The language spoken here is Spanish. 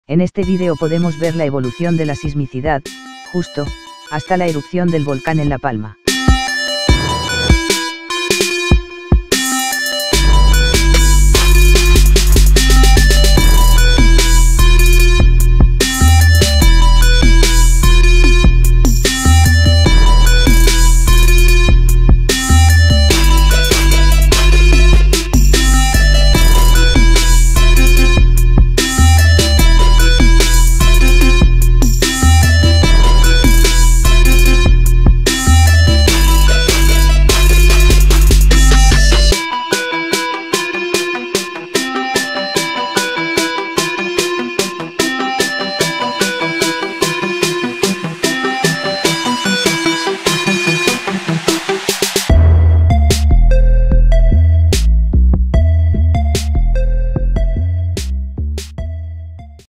En este vídeo podemos ver la evolución de la sismicidad, justo, hasta la erupción del volcán en La Palma.